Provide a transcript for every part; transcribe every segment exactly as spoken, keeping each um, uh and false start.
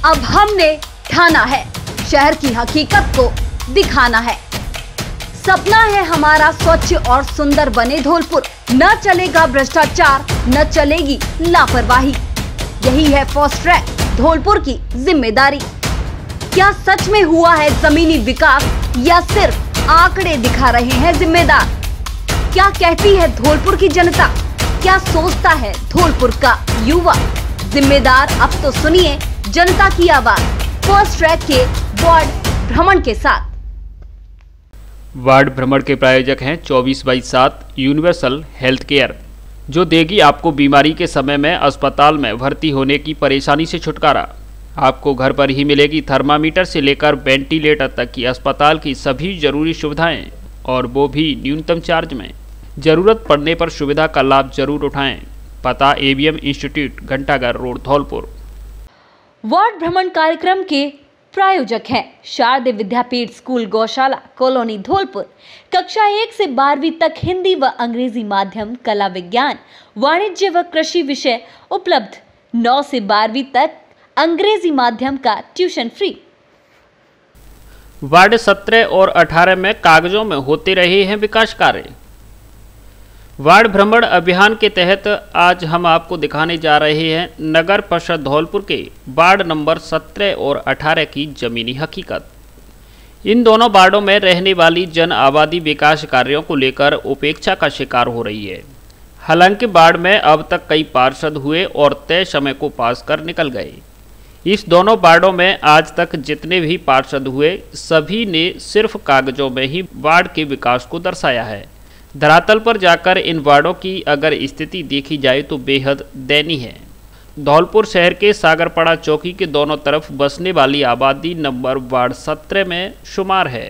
अब हमने ठाना है, शहर की हकीकत को दिखाना है। सपना है हमारा स्वच्छ और सुंदर बने धौलपुर। न चलेगा भ्रष्टाचार, न चलेगी लापरवाही। यही है फास्ट ट्रैक धौलपुर की जिम्मेदारी। क्या सच में हुआ है जमीनी विकास या सिर्फ आंकड़े दिखा रहे हैं जिम्मेदार? क्या कहती है धौलपुर की जनता? क्या सोचता है धौलपुर का युवा? जिम्मेदार अब तो सुनिए जनता की आवाज फास्ट ट्रैक के वार्ड भ्रमण के साथ। वार्ड भ्रमण के प्रायोजक हैं चौबीस बाई सात यूनिवर्सल हेल्थ केयर, जो देगी आपको बीमारी के समय में अस्पताल में भर्ती होने की परेशानी से छुटकारा। आपको घर पर ही मिलेगी थर्मामीटर से लेकर वेंटिलेटर तक की अस्पताल की सभी जरूरी सुविधाएं, और वो भी न्यूनतम चार्ज में। जरूरत पड़ने पर सुविधा का लाभ जरूर उठाएं। पता ABM institute, Ghantaghar road, Dholpur. Ward भ्रमण कार्यक्रम के प्रायोजक हैं शारदे विद्यापीठ स्कूल गौशाला कॉलोनी धौलपुर। कक्षा एक से बारहवीं तक हिंदी व अंग्रेजी माध्यम, कला विज्ञान, वाणिज्य व कृषि विषय उपलब्ध। नौ से बारहवीं तक अंग्रेजी माध्यम का ट्यूशन फ्री। वार्ड सत्रह और अठारह में कागजों में होते रहे हैं विकास कार्य। वार्ड भ्रमण अभियान के तहत आज हम आपको दिखाने जा रहे हैं नगर परिषद धौलपुर के वार्ड नंबर सत्रह और अठारह की जमीनी हकीकत। इन दोनों वार्डों में रहने वाली जन आबादी विकास कार्यों को लेकर उपेक्षा का शिकार हो रही है। हालांकि वार्ड में अब तक कई पार्षद हुए और तय समय को पास कर निकल गए। इस दोनों वार्डों में आज तक जितने भी पार्षद हुए, सभी ने सिर्फ कागजों में ही वार्ड के विकास को दर्शाया है। धरातल पर जाकर इन वार्डों की अगर स्थिति देखी जाए तो बेहद दयनीय है। धौलपुर शहर के सागरपाड़ा चौकी के दोनों तरफ बसने वाली आबादी नंबर वार्ड सत्रह में शुमार है।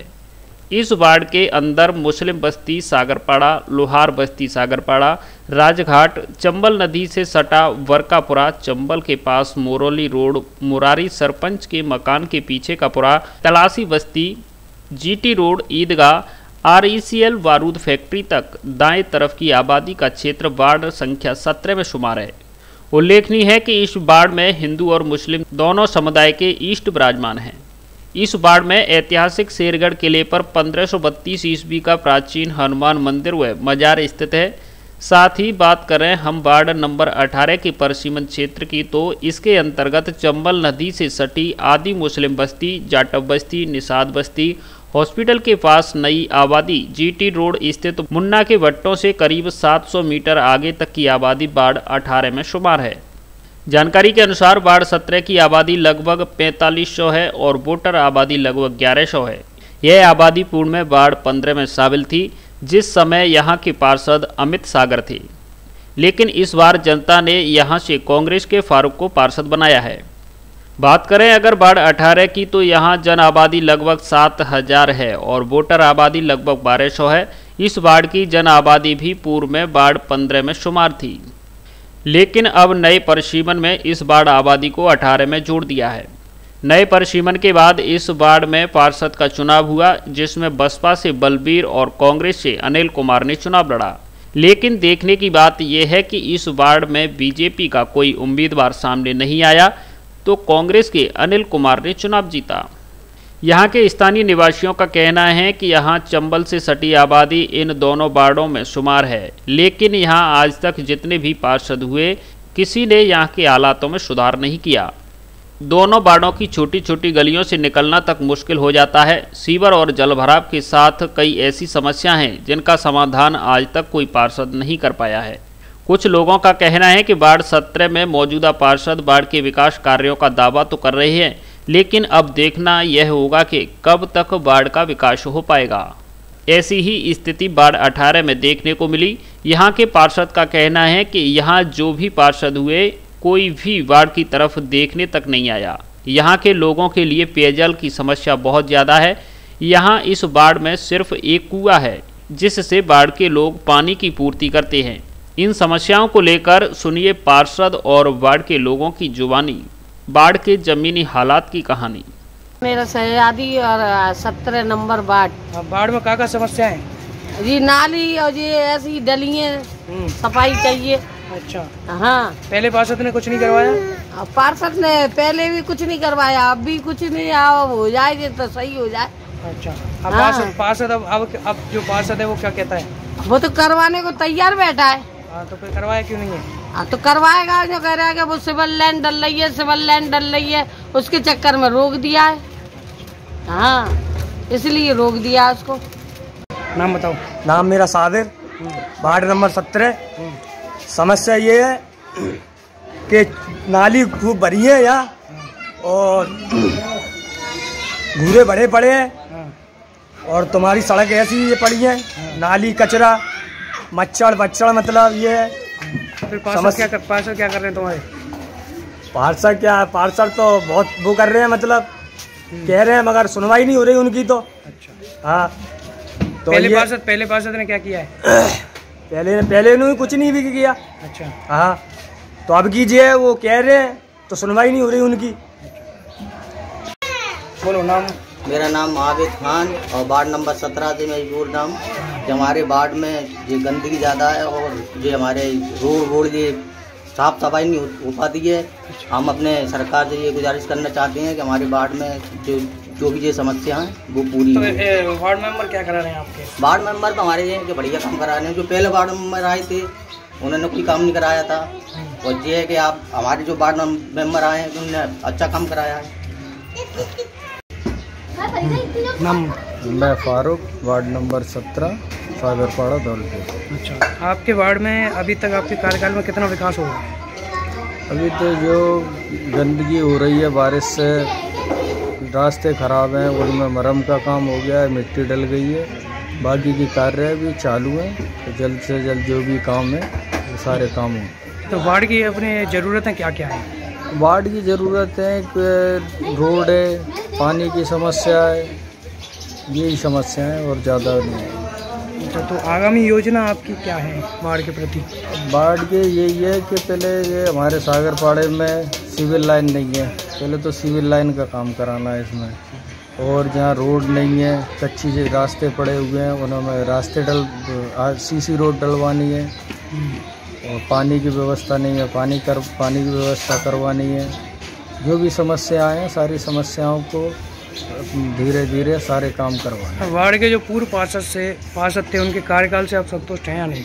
इस वार्ड के अंदर मुस्लिम बस्ती सागरपाड़ा, लोहार बस्ती सागरपाड़ा, राजघाट, चंबल नदी से सटा वर्कापुरा, चंबल के पास मोरोली रोड, मुरारी सरपंच के मकान के पीछे का पुरा, तलासी बस्ती, जीटी रोड, ईदगाह, आरईसीएल बारूद फैक्ट्री तक दाएं तरफ की आबादी का क्षेत्र वार्ड संख्या सत्रह में शुमार है। उल्लेखनीय है कि इस वार्ड में हिंदू और मुस्लिम दोनों समुदाय के ईष्ट विराजमान हैं। इस वार्ड में ऐतिहासिक शेरगढ़ किले पर पंद्रह सौ बत्तीस ईस्वी का प्राचीन हनुमान मंदिर व मजार स्थित है। साथ ही बात करें हम वार्ड नंबर अठारह के परिसीमन क्षेत्र की, तो इसके अंतर्गत चंबल नदी से सटी आदि मुस्लिम बस्ती, जाटव बस्ती, निषाद बस्ती, हॉस्पिटल के पास नई आबादी, जीटी रोड स्थित मुन्ना के भट्टों से करीब सात सौ मीटर आगे तक की आबादी वार्ड अठारह में शुमार है। जानकारी के अनुसार वार्ड सत्रह की आबादी लगभग पैंतालीस सौ है और वोटर आबादी लगभग ग्यारह सौ है। यह आबादी पूर्व में वार्ड पंद्रह में शामिल थी, जिस समय यहाँ के पार्षद अमित सागर थे। लेकिन इस बार जनता ने यहाँ से कांग्रेस के फारूक को पार्षद बनाया है। बात करें अगर वार्ड अठारह की, तो यहाँ जन आबादी लगभग सात हजार है और वोटर आबादी लगभग बारह सौ है। इस वार्ड की जन आबादी भी पूर्व में वार्ड पंद्रह में शुमार थी, लेकिन अब नए परिसीमन में इस वार्ड आबादी को अठारह में जोड़ दिया है। नए परिसीमन के बाद इस वार्ड में पार्षद का चुनाव हुआ, जिसमें बसपा से बलबीर और कांग्रेस से अनिल कुमार ने चुनाव लड़ा। लेकिन देखने की बात यह है कि इस वार्ड में बीजेपी का कोई उम्मीदवार सामने नहीं आया, तो कांग्रेस के अनिल कुमार ने चुनाव जीता। यहाँ के स्थानीय निवासियों का कहना है कि यहाँ चंबल से सटी आबादी इन दोनों वार्डों में शुमार है, लेकिन यहाँ आज तक जितने भी पार्षद हुए, किसी ने यहाँ के हालातों में सुधार नहीं किया। दोनों वार्डों की छोटी छोटी गलियों से निकलना तक मुश्किल हो जाता है। सीवर और जलभराव के साथ कई ऐसी समस्या हैं जिनका समाधान आज तक कोई पार्षद नहीं कर पाया है। कुछ लोगों का कहना है कि वार्ड सत्रह में मौजूदा पार्षद वार्ड के विकास कार्यों का दावा तो कर रहे हैं, लेकिन अब देखना यह होगा कि कब तक वार्ड का विकास हो पाएगा। ऐसी ही स्थिति वार्ड अठारह में देखने को मिली। यहाँ के पार्षद का कहना है कि यहाँ जो भी पार्षद हुए, कोई भी वार्ड की तरफ देखने तक नहीं आया। यहाँ के लोगों के लिए पेयजल की समस्या बहुत ज़्यादा है। यहाँ इस वार्ड में सिर्फ एक कुआं है, जिससे वार्ड के लोग पानी की पूर्ति करते हैं। इन समस्याओं को लेकर सुनिए पार्षद और वार्ड के लोगों की जुबानी, वार्ड के जमीनी हालात की कहानी। मेरा शहजादी और सत्रह नंबर वार्ड। वार्ड में क्या समस्या है? जी नाली और ये ऐसी डलियाँ सफाई चाहिए। अच्छा, हाँ। पहले पार्षद ने कुछ नहीं करवाया? अब पार्षद ने पहले भी कुछ नहीं करवाया, अब भी कुछ नहीं, अब हो जाए तो सही हो जाए। अच्छा, अब हाँ। पार्षद पार्षद अब अब अब जो पार्षद है वो क्या कहता है? वो तो करवाने को तैयार बैठा है। हाँ, तो फिर करवाया क्यों नहीं है? हाँ, तो करवाएगा, जो कह रहा है कि वो सिविल लाइन डल रही है, सिविल लाइन डल रही है, उसके चक्कर में रोक दिया है। हाँ, इसलिए रोक दिया है उसको। नाम बताओ। नाम मेरा साबिर, वार्ड नंबर सत्रह। समस्या ये है कि नाली खूब भरी है यहाँ और घूरे बड़े पड़े हैं और तुम्हारी सड़क ऐसी ये पड़ी है, नाली कचरा मच्छर बच्छर, मतलब ये है। फिर पार्षद क्या कर पार्षद क्या कर रहे हैं तुम्हारे? पार्षद क्या, पार्षद तो बहुत वो कर रहे हैं, मतलब कह रहे हैं, मगर सुनवाई नहीं हो रही उनकी तो। अच्छा, हाँ, तो पहले ये पार्षद पहले पार्षद ने क्या किया है? पहले पहले इन्होंने कुछ नहीं भी किया। अच्छा, हाँ, तो अब कीजिए, वो कह रहे हैं तो सुनवाई नहीं हो रही उनकी। बोलो नाम। मेरा नाम आबिद खान और वार्ड नंबर सत्रह से मैं बोल रहा हूँ कि हमारे वार्ड में ये गंदगी ज़्यादा है और ये हमारे रोड रोड ये साफ सफाई नहीं हो, हो पाती है। हम अपने सरकार से ये गुजारिश करना चाहते हैं कि हमारे वार्ड में जो जो भी ये समस्या हैं वो पूरी तो हो। ए, वार्ड मेंबर क्या करा रहे हैं आपके? वार्ड मेंबर तो हमारे ये बढ़िया काम करा रहे हैं। जो पहले वार्ड मेंबर आए थे उन्होंने कोई काम नहीं कराया था, और ये है कि आप हमारे जो वार्ड मेंबर आए हैं उन्होंने अच्छा काम कराया है। नाम। मैं फारूक, वार्ड नंबर सत्रह, सागरपाड़ा धौलपुर। अच्छा, आपके वार्ड में अभी तक आपके कार्यकाल में कितना विकास हुआ? अभी तो जो गंदगी हो रही है बारिश से, रास्ते खराब हैं, उनमें मरम्म का काम हो गया है, मिट्टी डल गई है, बाकी की कार्य भी चालू हैं। तो जल्द से जल्द जो भी काम है वो सारे काम हों। तो वार्ड की अपनी ज़रूरतें क्या क्या हैं? वार्ड की ज़रूरत है कि रोड है, पानी की समस्या है, यही समस्या है और ज़्यादा नहीं है। अच्छा, तो आगामी योजना आपकी क्या है वार्ड के प्रति? वार्ड के यही है कि पहले ये हमारे सागरपाड़े में सिविल लाइन नहीं है, पहले तो सिविल लाइन का काम कराना है इसमें, और जहाँ रोड नहीं है, कच्ची से रास्ते पड़े हुए हैं, उनमें रास्ते डल सीसी रोड डलवानी है, और पानी की व्यवस्था नहीं है, पानी कर पानी की व्यवस्था करवानी है। जो भी समस्याएं हैं सारी समस्याओं को धीरे धीरे सारे काम करवाना। वार्ड के जो पूर्व पार्षद से पार्षद थे उनके कार्यकाल से आप संतुष्ट हैं या नहीं?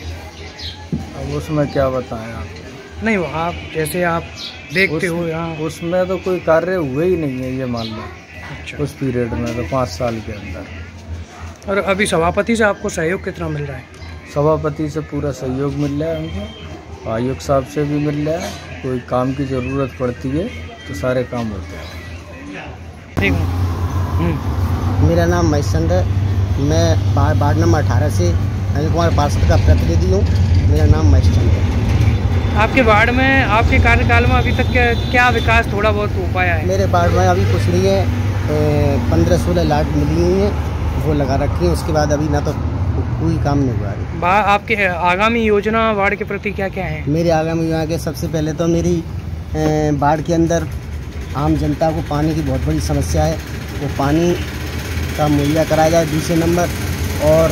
अब उसमें क्या बताएं आप? नहीं, वो आप जैसे आप देखते हो यहाँ। उसमें तो कोई कार्य हुए ही नहीं है, ये मान लो। अच्छा, उस पीरियड में तो पाँच साल के अंदर। और अभी सभापति से आपको सहयोग कितना मिल रहा है? सभापति से पूरा सहयोग मिल रहा है हमको, आयुक्त साहब से भी मिल रहा है, कोई काम की ज़रूरत पड़ती है तो सारे काम होते हैं। ठीक है। मेरा नाम महेशचंद है, मैं वार्ड नंबर अठारह से अनिल कुमार पार्षद का प्रतिनिधि हूँ। मेरा नाम महेशचंद है। आपके वार्ड में आपके कार्यकाल में अभी तक क्या, क्या विकास थोड़ा बहुत हो पाया है? मेरे वार्ड में अभी कुछ नहीं है, पंद्रह सोलह लाइट मिली हुई हैं, वो लगा रखी है, उसके बाद अभी ना तो कोई काम नहीं हुआ है। बा आपके आगामी योजना वार्ड के प्रति क्या क्या है? मेरे आगामी योजना के सबसे पहले तो मेरी वार्ड के अंदर आम जनता को पानी की बहुत बड़ी समस्या है, वो पानी का मुहैया कराया जाए। दूसरे नंबर, और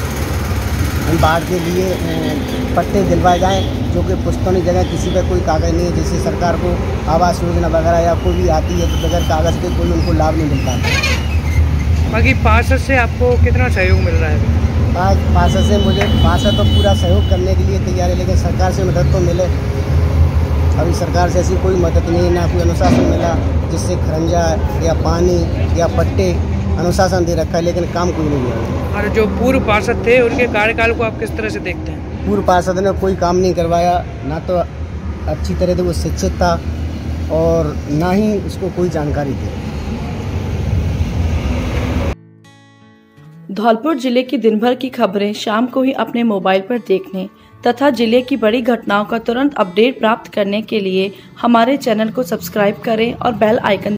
बाढ़ के लिए पट्टे दिलवाए जाएं, जो कि पुश्तौनी जगह किसी पर कोई कागज़ नहीं है, जैसे सरकार को आवास योजना वगैरह या कोई भी आती है तो बगैर कागज़ के कोई उनको लाभ नहीं मिलता। बाकी पार्षद से आपको कितना सहयोग मिल रहा है? आज पार्षद से मुझे पार्षद तो पूरा सहयोग करने के लिए तैयार है, लेकिन सरकार से मदद तो मिले। अभी सरकार से ऐसी कोई मदद नहीं है, ना कोई अनुशासन मिला जिससे खरंजा या पानी या पट्टे अनुशासन दे रखा है, लेकिन काम कोई नहीं हुआ। और जो पूर्व पार्षद थे उनके कार्यकाल को आप किस तरह से देखते हैं? पूर्व पार्षद ने कोई काम नहीं करवाया, ना तो अच्छी तरह से वो शिक्षित था और ना ही उसको कोई जानकारी थी। धौलपुर जिले की दिन भर की खबरें शाम को ही अपने मोबाइल पर देखने तथा जिले की बड़ी घटनाओं का तुरंत अपडेट प्राप्त करने के लिए हमारे चैनल को सब्सक्राइब करें और बेल आइकन